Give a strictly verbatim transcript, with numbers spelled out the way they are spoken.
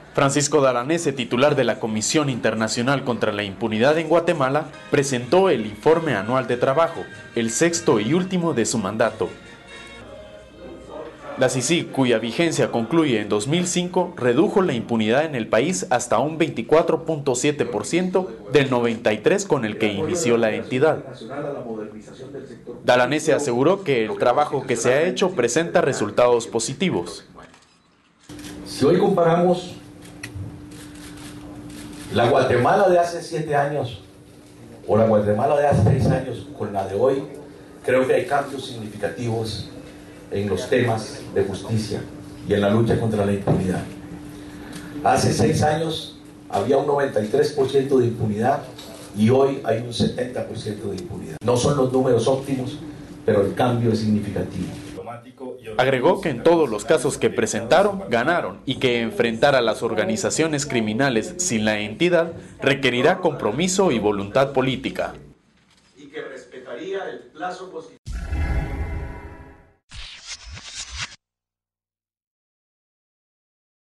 Francisco Dalanese, titular de la Comisión Internacional contra la Impunidad en Guatemala, presentó el informe anual de trabajo, el sexto y último de su mandato. La C I C I C, cuya vigencia concluye en dos mil cinco, redujo la impunidad en el país hasta un veinticuatro punto siete por ciento del noventa y tres por ciento con el que inició la entidad. Dalanese aseguró que el trabajo que se ha hecho presenta resultados positivos. Si hoy comparamos la Guatemala de hace siete años o la Guatemala de hace seis años con la de hoy, creo que hay cambios significativos en los temas de justicia y en la lucha contra la impunidad. Hace seis años había un noventa y tres por ciento de impunidad y hoy hay un setenta por ciento de impunidad. No son los números óptimos, pero el cambio es significativo. Agregó que en todos los casos que presentaron, ganaron y que enfrentar a las organizaciones criminales sin la entidad requerirá compromiso y voluntad política. Y que respetaría el plazo positivo.